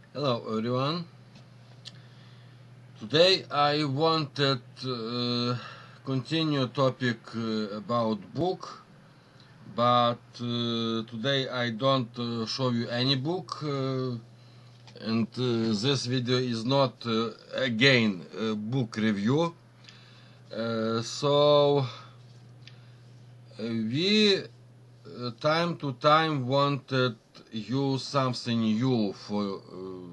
Hello everyone. Today I wanted continue topic about book, but today I don't show you any book, and this video is not again a book review. So we time to time wanted use something new for.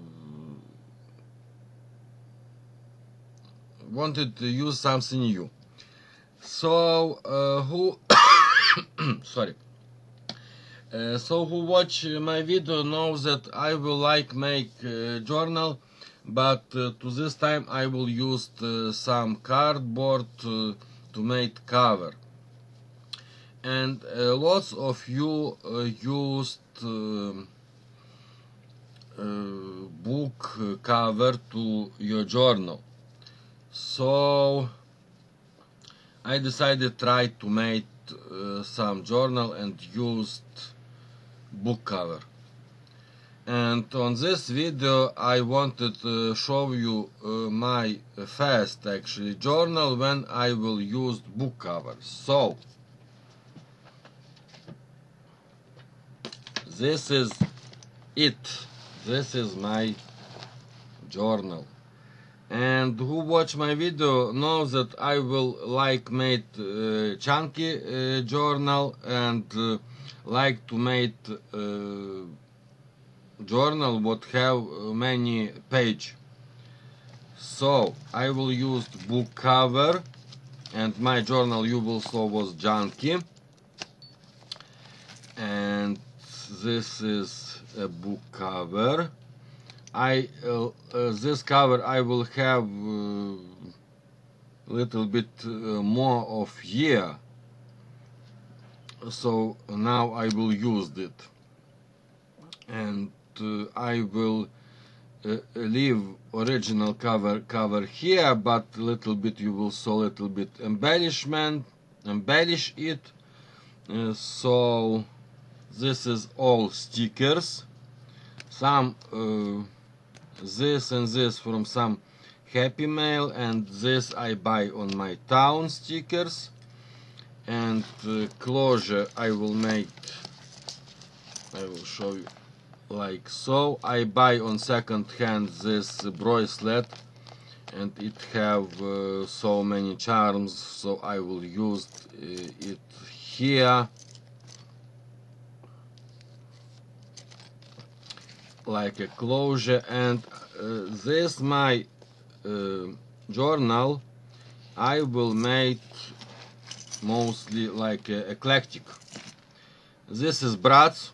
Wanted to use something new. So who sorry. So who watch my video knows that I will like make journal, but to this time I will use some cardboard to make cover. And lots of you used book cover to your journal. So I decided try to make some journal and used book cover. And on this video I wanted to show you my first actually journal when I will use book cover. So this is it. This is my journal. And who watch my video knows that I will like make chunky journal and like to make journal what have many page. So I will use book cover, and my journal you will saw was chunky, and this is a book cover. This cover I will have little bit more of year, so now I will use it, and I will leave original cover here, but little bit you will saw little bit embellish it. So this is all stickers, some this and this from some Happy Mail, and this I buy on my town stickers. And closure I will show you like so. I buy on second hand this bracelet, and it have so many charms, so I will use it here like a closure. And this my journal I will make mostly like eclectic. This is brads.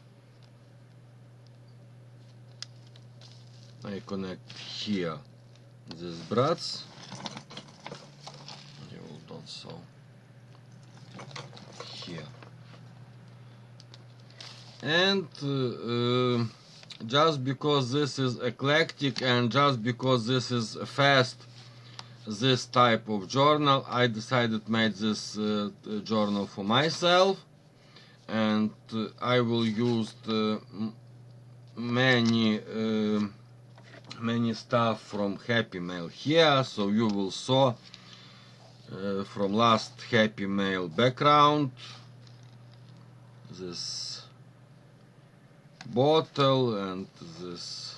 I connect here this brads. You will also here. And just because this is eclectic and just because this is fast, this type of journal, I decided to make this journal for myself, and I will use many stuff from Happy Mail here, so you will saw from last Happy Mail background this bottle and this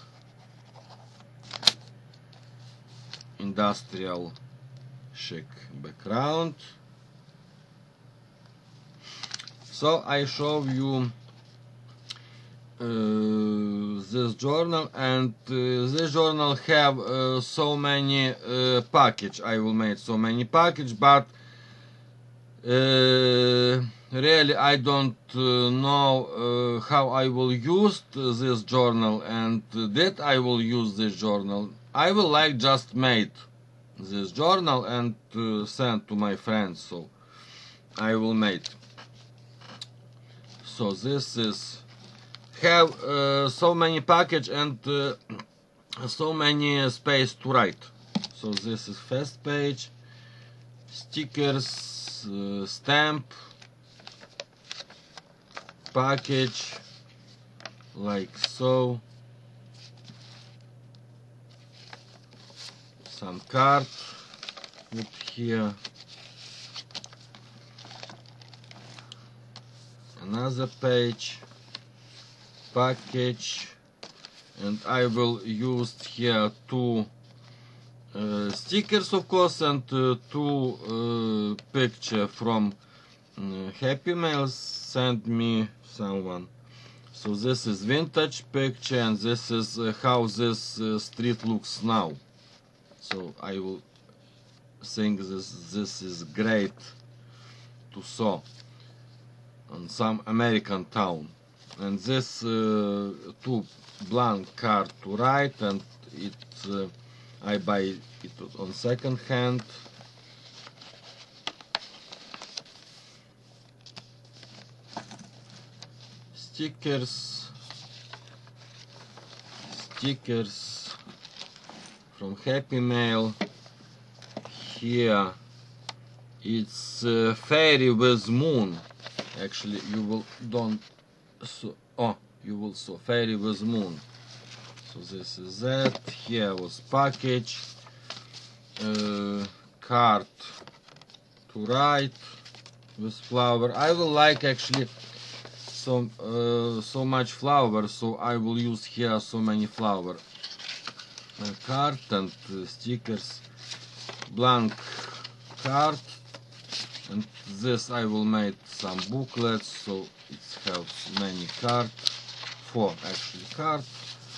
industrial chic background. So I show you this journal, and this journal have so many package. I will make so many package, but really I don't know how I will use this journal, and that I will use this journal. I will like just made this journal and send to my friends, so I will make. So this is have so many package and so many space to write. So this is first page, stickers, stamp, package, like so. some card put here, another page, package, and I will use here two stickers, of course, and two picture from Happy Mail sent me someone. So this is vintage picture, and this is how this street looks now. So I will think this is great to saw on some American town. And this two blank card to write, and it I buy it on second hand. Stickers from Happy Mail. Here it's fairy with moon. Actually, you will saw fairy with moon. So this is that. Here was package, card to write with flower. I will like actually so much flower, so I will use here so many flower. Card and stickers, blank card, and this I will make some booklets, so it has many cards, 4 actually cards.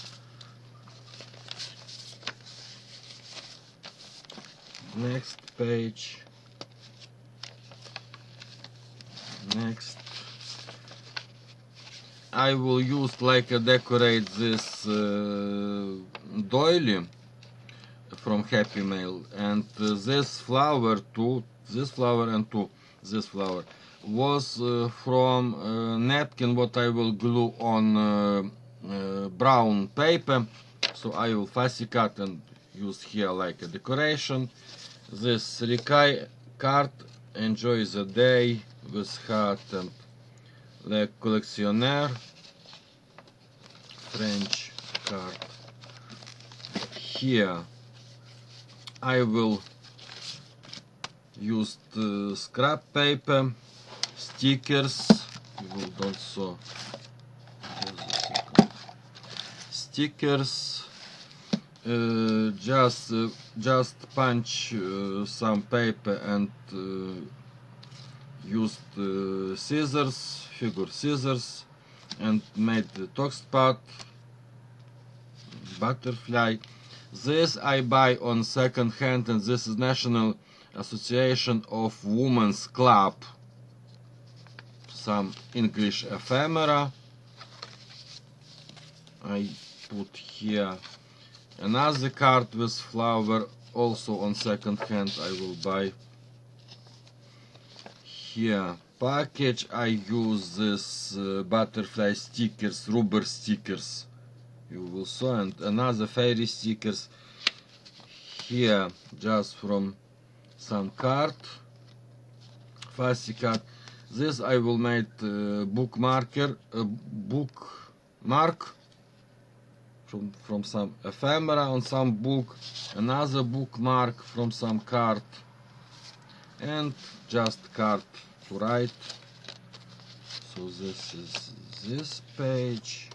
Next page, next. I will use like decorate this doily from Happy Mail, and this flower too, this flower and too, this flower was from napkin what I will glue on brown paper, so I will fussy cut and use here like a decoration. This Rikai card, enjoy the day with heart and Le Collectionnaire, French card. Here I will use scrap paper, stickers. You will also stickers. Just punch some paper and used scissors, figure scissors, and made the top spot, butterfly. This I buy on second hand, and this is National Association of Women's Club. Some English ephemera. I put here another card with flower, also on second hand I will buy. Here package, I use this butterfly stickers, rubber stickers, you will saw, and another fairy stickers. Here just from some card, fussy cut. This I will make bookmark from some ephemera on some book, another bookmark from some card, and just card to write. So this is this page.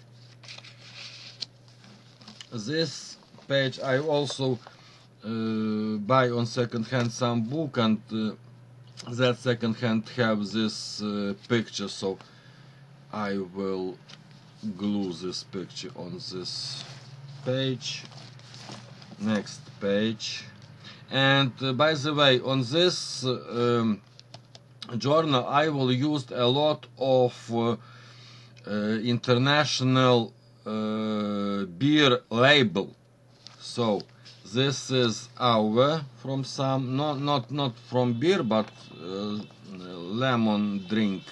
This page I also buy on second hand some book, and that second hand have this picture, so I will glue this picture on this page. Next page. And by the way, on this journal I will use a lot of international beer label. So this is our from some not from beer, but lemon drink,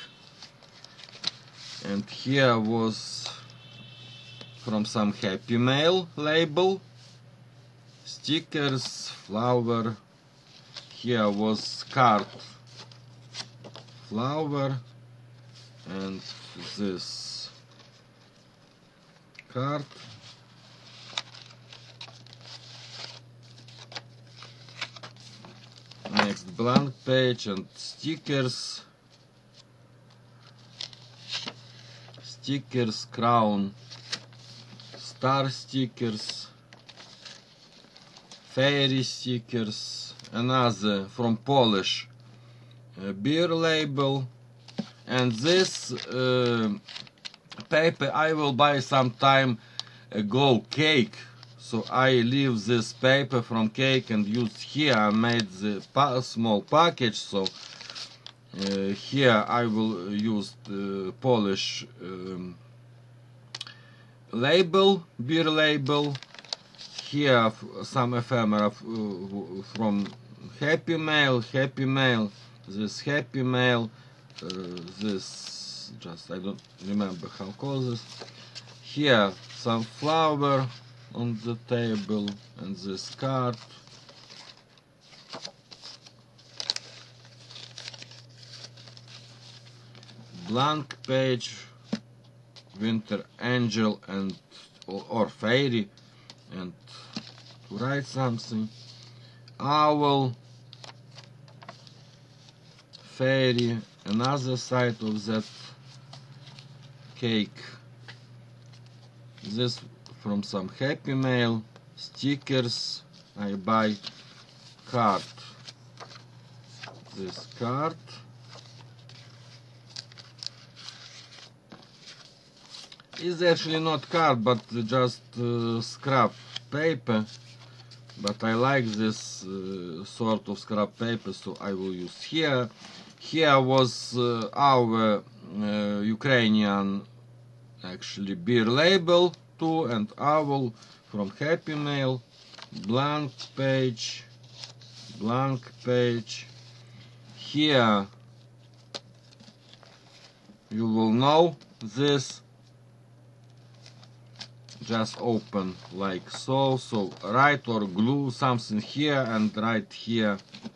and here was from some Happy Mail label, stickers, flower. Here was card, flower, and this card. next blank page and stickers. Stickers, crown, star stickers, fairy stickers, another from Polish beer label, and this paper I will buy some time ago cake, so I leave this paper from cake and used here. I made the small package, so here I will use the Polish label, beer label. Here some ephemera from Happy Mail, this Happy Mail, this, just I don't remember how call this. Here some flower on the table and this card. Blank page, winter angel and or fairy, and to write something. Owl, fairy, another side of that cake. This from some Happy Mail, stickers, I buy card. This card. Is actually not card, but just scrap paper. But I like this sort of scrap paper, so I will use here. Here was our Ukrainian actually beer label too, and owl from Happy Mail. Blank page, blank page. Here you will know this. Just open like so, so write or glue something here and write here.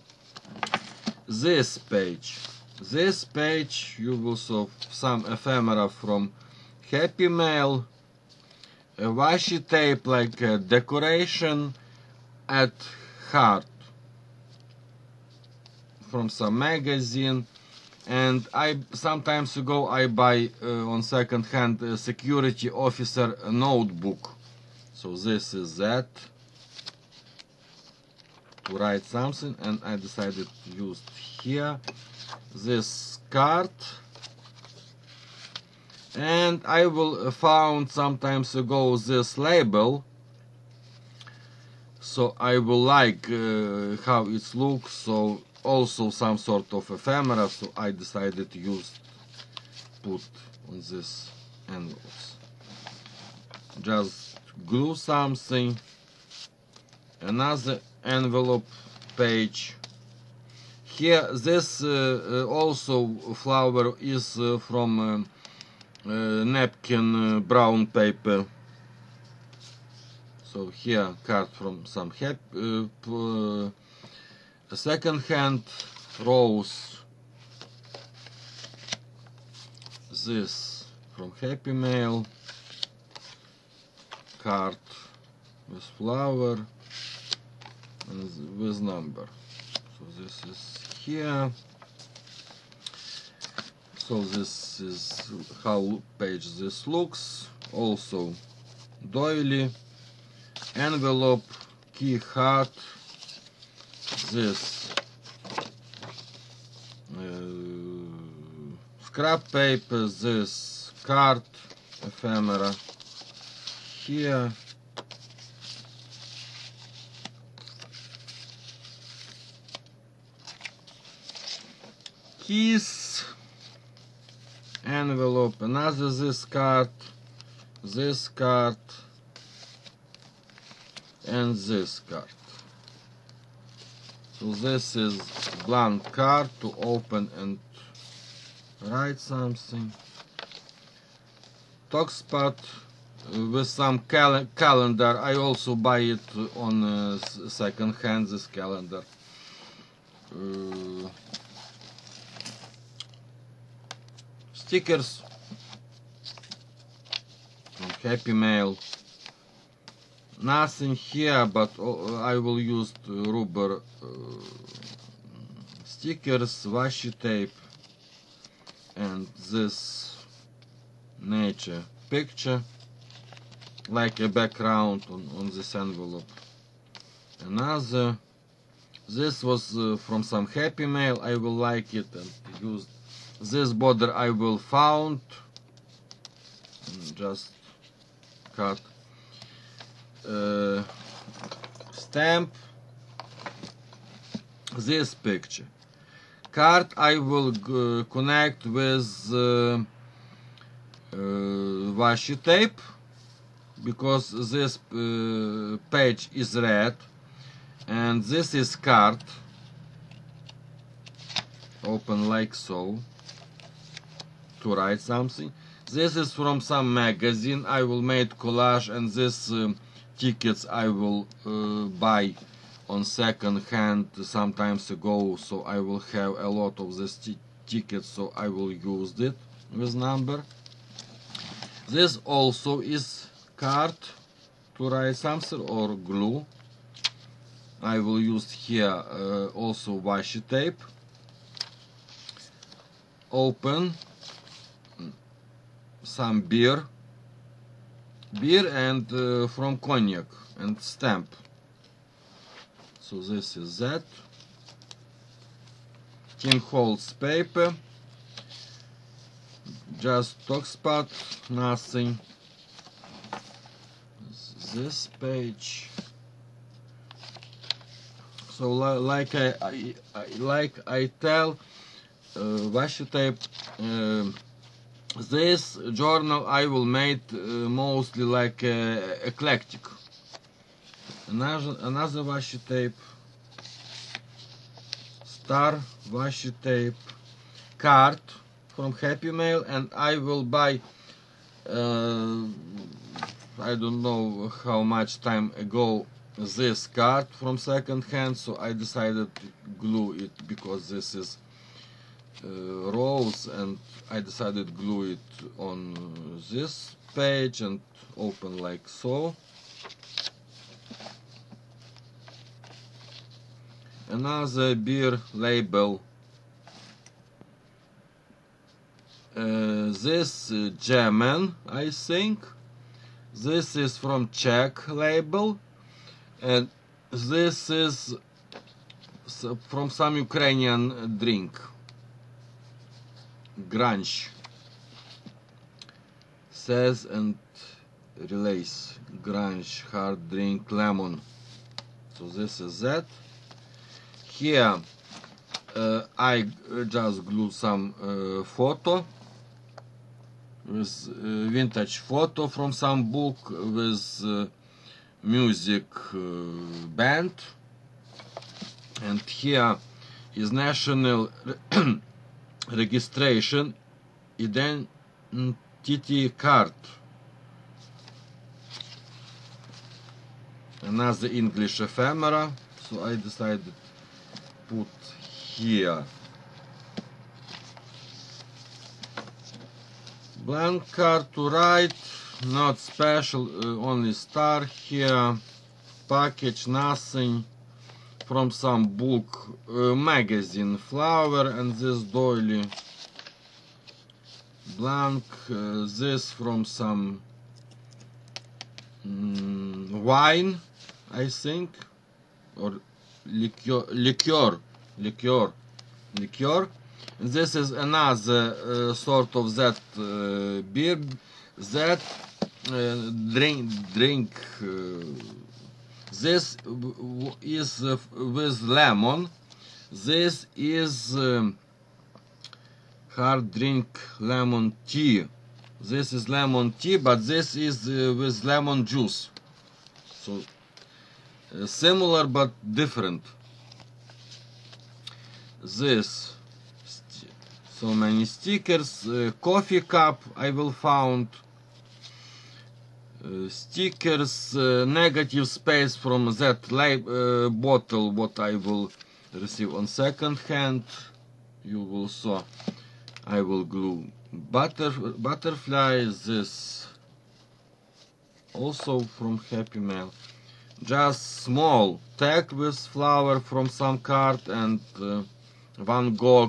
This page you will see some ephemera from Happy Mail, a washi tape like a decoration at heart from some magazine. And I sometimes ago I buy on second hand a security officer notebook. So this is that to write something, and I decided to use here this card. And I will found sometimes ago this label, so I will like how it looks. So also some sort of ephemera, so I decided to put on this envelopes. Just glue something, another envelope page. Here this also flower is from napkin brown paper. So here card from some second-hand rose. This from Happy Mail. Card with flower and with number. So this is here. So this is how page this looks. Also doily, envelope, key heart. This scrap paper, this card, ephemera here, keys, envelope, another this card, and this card. So this is blank card to open and write something. Talkspot with some calendar. I also buy it on second hand, this calendar. Stickers from Happy Mail. Nothing here, but I will use rubber stickers, washi tape, and this nature picture like a background on this envelope. Another, this was from some Happy Mail. I will like it and use this border. I will found and just cut stamp this picture. Card I will connect with washi tape, because this page is red and this is card. Open like so to write something. This is from some magazine. I will make collage, and this tickets I will buy on second hand sometimes ago, so I will have a lot of this tickets, so I will use it with number. This also is card to write something, or glue. I will use here also washi tape. Open some beer and from cognac, and stamp. So this is that. Tin holds paper, just talk spot, nothing. This page. So like I tell washi tape, this journal I will make mostly like eclectic. Another washi tape, star washi tape, card from Happy Mail, and I will buy I don't know how much time ago this card from second hand, so I decided to glue it because this is rose, and I decided to glue it on this page and open like so. Another beer label. This German, I think. This is from Czech label, and this is from some Ukrainian drink. Grunge says and relays. Grunge hard drink lemon. So this is that. Here I just glue some photo with vintage photo from some book with music band, and here is national registration identity card. Another English ephemera, so I decided to put here. Blank card to write, not special, only star here. Package, nothing. From some book, magazine, flower, and this doily. Blank, this from some wine, I think, or liqueur. And this is another sort of that beer, that drink. This is with lemon. This is hard drink lemon tea. This is lemon tea, but this is with lemon juice. So similar but different. This, so many stickers. Coffee cup I will found. Stickers, negative space from that bottle what I will receive on second hand. You will saw I will glue butterfly. This also from Happy Mail. Just small tag with flower from some card, and Van Gogh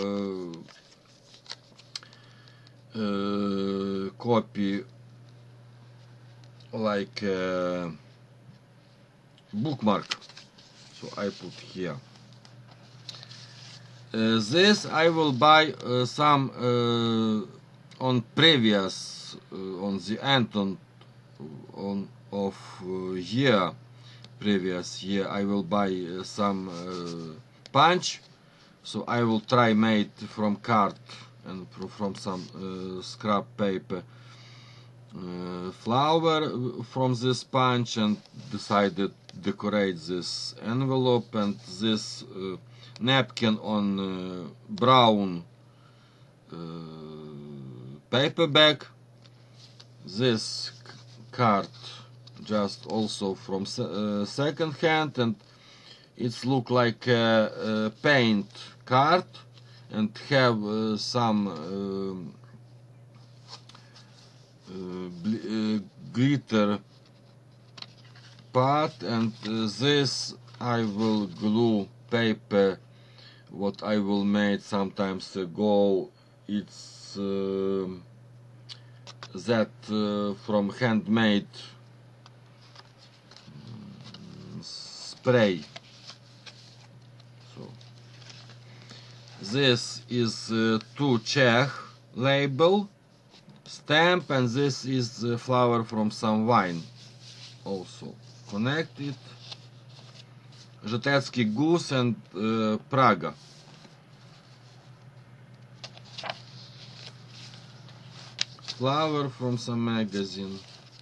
copy like bookmark, so I put here. This I will buy some on previous on the end on of year, previous year I will buy some punch, so I will try made from card and from some scrap paper flower from this punch, and decided decorate this envelope and this napkin on brown paper bag. This card just also from second hand, and it's look like a paint card and have some glitter part, and this I will glue paper what I will made sometimes ago. It's that from handmade spray. So this is two Czech label stamp, and this is flower from some wine also connected. Żetecki Goose and Praga. Flower from some magazine.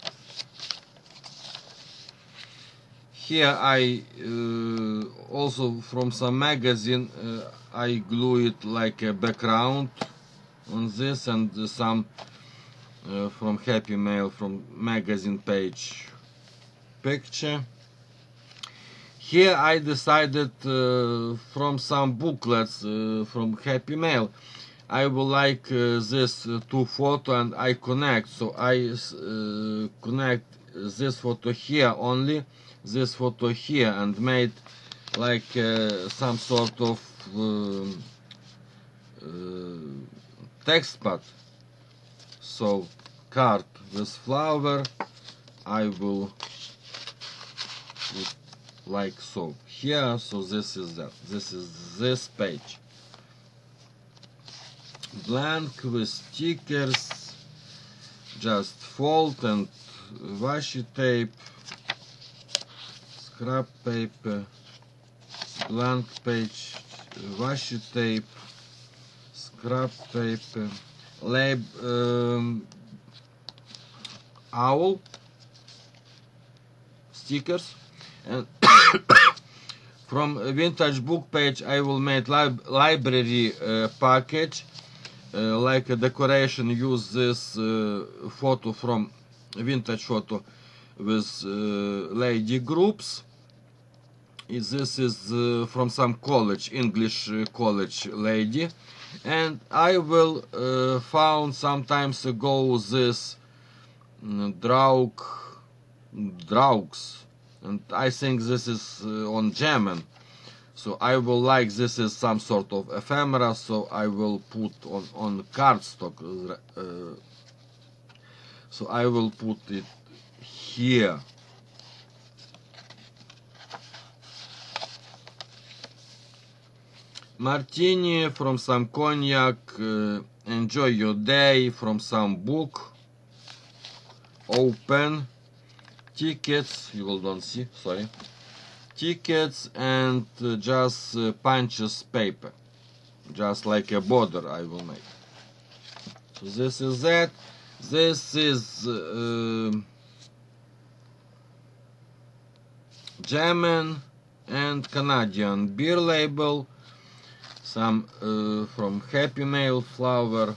Here I also from some magazine I glue it like a background on this, and some from Happy Mail from magazine page picture. Here I decided from some booklets from Happy Mail I would like this two photo, and I connect, so I connect this photo here only, this photo here, and made like some sort of text pad. So card with flower I will put like so here. So this is that, this is this page. Blank with stickers, just fold and washi tape, scrap paper, blank page, washi tape, scrap paper, owl stickers, and from a vintage book page I will make library package like a decoration. Use this photo from vintage photo with lady groups. This is from some college, English college lady, and I will found some times ago this Draugs, and I think this is on German. So I will like this is some sort of ephemera, so I will put on cardstock. So I will put it here. Martini from some cognac, enjoy your day from some book. Open tickets, you will don't see, sorry. Tickets and just punches paper, just like a border I will make. So this is that. This is German and Canadian beer label. Some from Happy Mail flower,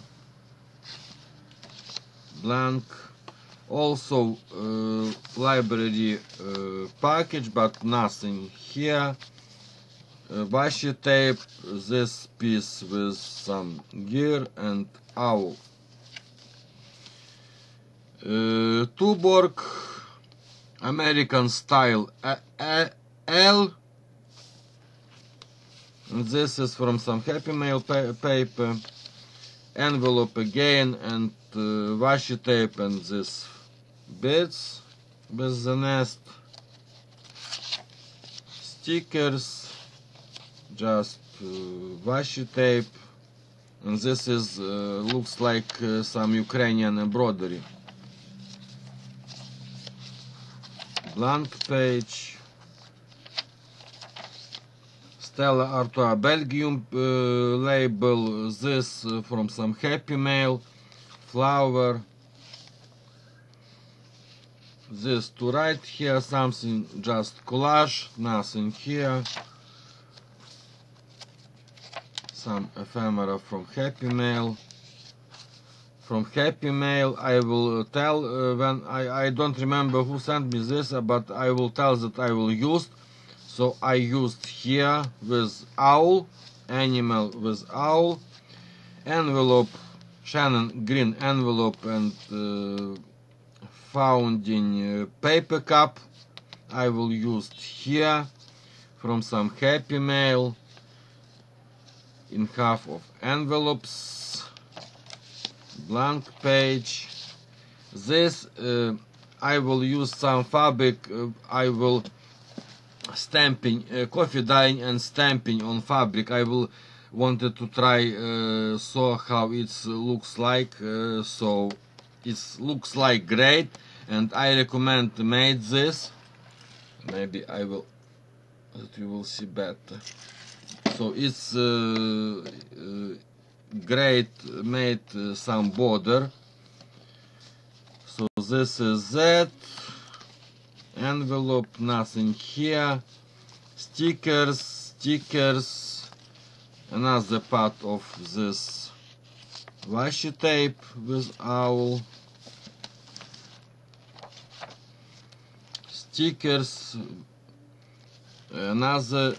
blank. Also library package, but nothing here. Washi tape, this piece with some gear and owl. Tuborg American style L And this is from some Happy Mail paper, envelope again, and washi tape, and this bits with the nest, stickers, just washi tape, and this is looks like some Ukrainian embroidery. Blank page, Stella Artois Belgium label, this from some Happy Mail, flower, this to write here something, just collage, nothing here, some ephemera from Happy Mail. From Happy Mail I will tell when I don't remember who sent me this, but I will tell that I will use. So I used here with owl, animal with owl, envelope, Shannon green envelope, and founding paper cup I will use here from some Happy Mail in half of envelopes, blank page. This I will use some fabric, I will stamping, coffee dyeing and stamping on fabric. I will wanted to try so how it looks like, so it looks like great, and I recommend made this. Maybe I will, that you will see better. So it's great, made some border. So this is that. Envelope, nothing here. Stickers, another part of this washi tape with owl. Stickers, another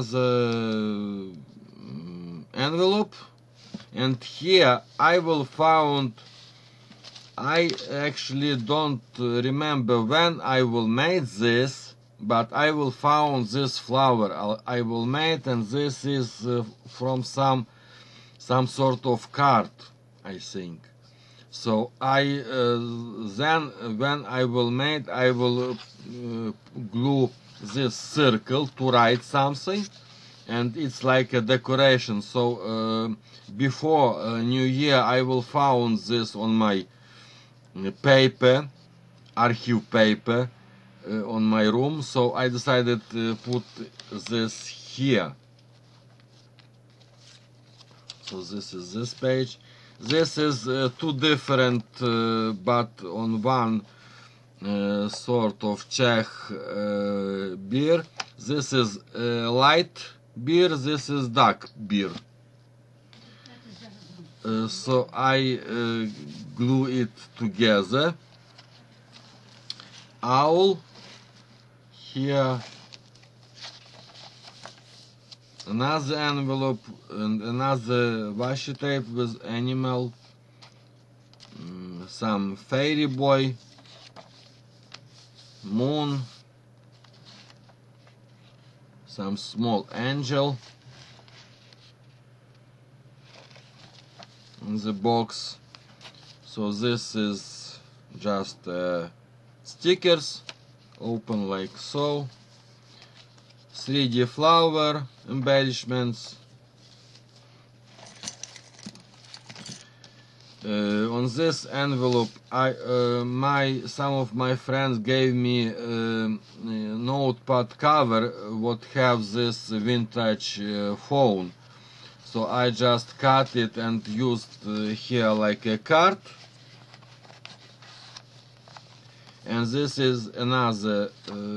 envelope, and here I will found, I actually don't remember when I will make this, but I will found this flower I will make, and this is from some sort of card, I think. So I then when I will make, I will glue this circle to write something, and it's like a decoration. So before New Year I will found this on my paper, archive paper, on my room, so I decided to put this here. So this is this page. This is two different, but on one sort of Czech beer. This is light beer, this is dark beer. So I glue it together. Owl here, another envelope, and another washi tape with animal, some fairy boy, moon, some small angel in the box. So this is just stickers, open like so. 3D flower embellishments. On this envelope, some of my friends gave me notepad cover what have this vintage phone. So I just cut it and used here like a card. And this is another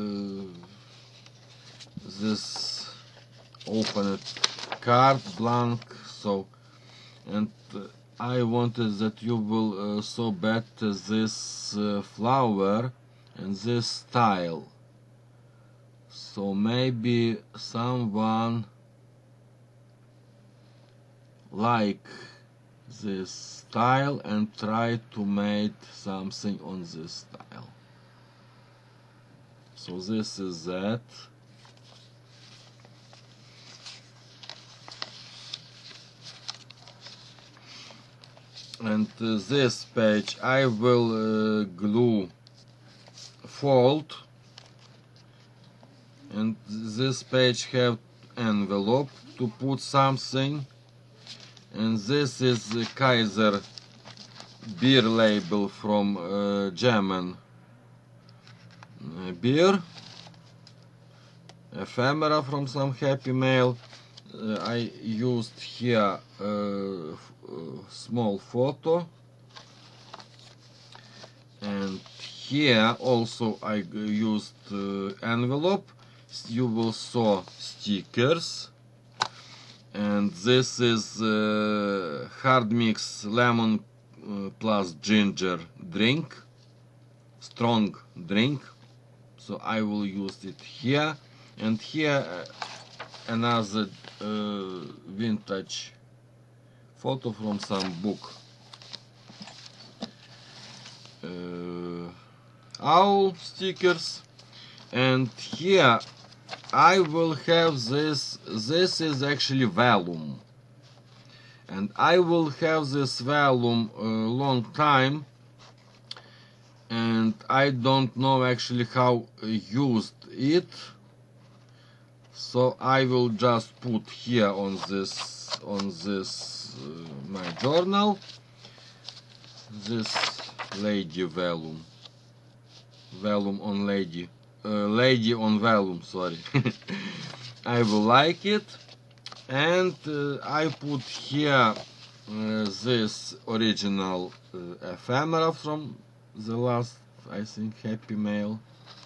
this opened card, blank. So, and I wanted that you will saw better this flower and this style. So maybe someone like this style and try to make something on this style. So this is that. and this page I will glue fold, and this page have envelope to put something, and this is the Kaiser beer label from German beer, ephemera from some Happy Mail. I used here small photo, and here also I used envelope. You will saw stickers, and this is hard mix lemon plus ginger drink, strong drink, so I will use it here. And here another vintage photo from some book, owl stickers. And here I will have this is actually vellum, and I will have this vellum a long time, and I don't know actually how used it, so I will just put here on this my journal, this lady vellum on lady, lady on vellum, sorry. I will like it, and I put here this original ephemera from the last, I think, Happy Mail.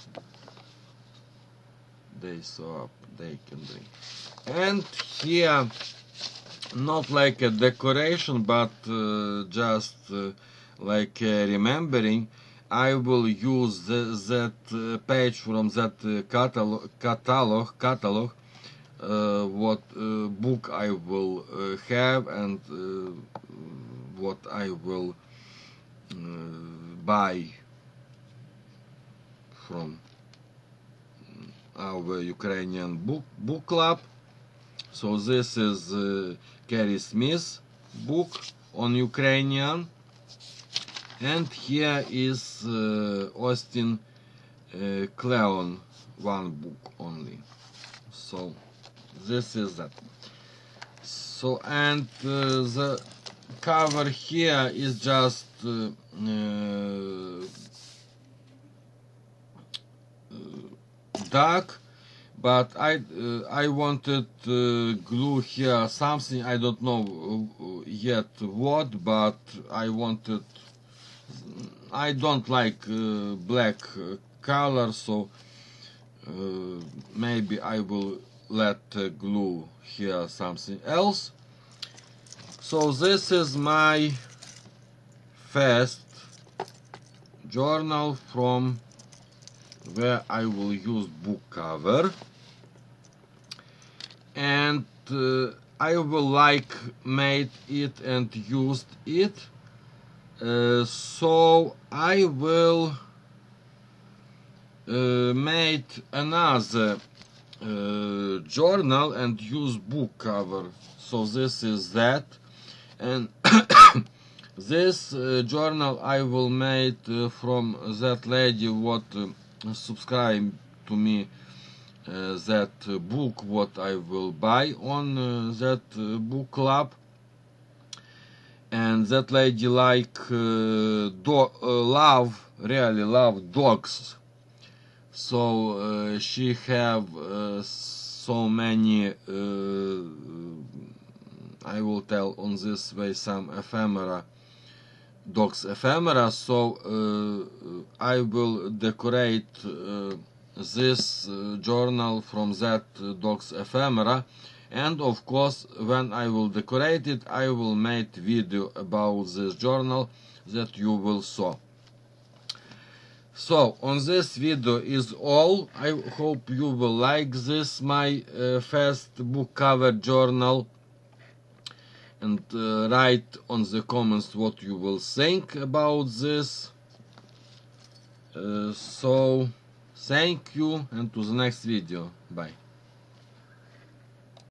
They saw up, they can drink. And here, not like a decoration, but just like remembering, I will use that page from that catalog, what book I will have, and what I will buy from our Ukrainian book club. So this is Carrie Smith book on Ukrainian, and here is Austin Kleon, one book only. So this is that. So, and the cover here is just dark, but I wanted glue here something, I don't know yet what, but I wanted, I don't like black color, so maybe I will let glue here something else. So this is my first journal from where I will use book cover, and I will like made it and used it, so I will made another journal and use book cover. So this is that, and this journal I will made from that lady what subscribe to me, that book what I will buy on that book club. And that lady like really love dogs, so she have so many I will tell on this way some ephemera, dogs ephemera, so I will decorate this journal from that dogs ephemera. And of course, when I will decorate it, I will make video about this journal that you will saw. So on this video is all. I hope you will like this my first book cover journal, and write on the comments what you will think about this. So thank you, and to the next video. Bye.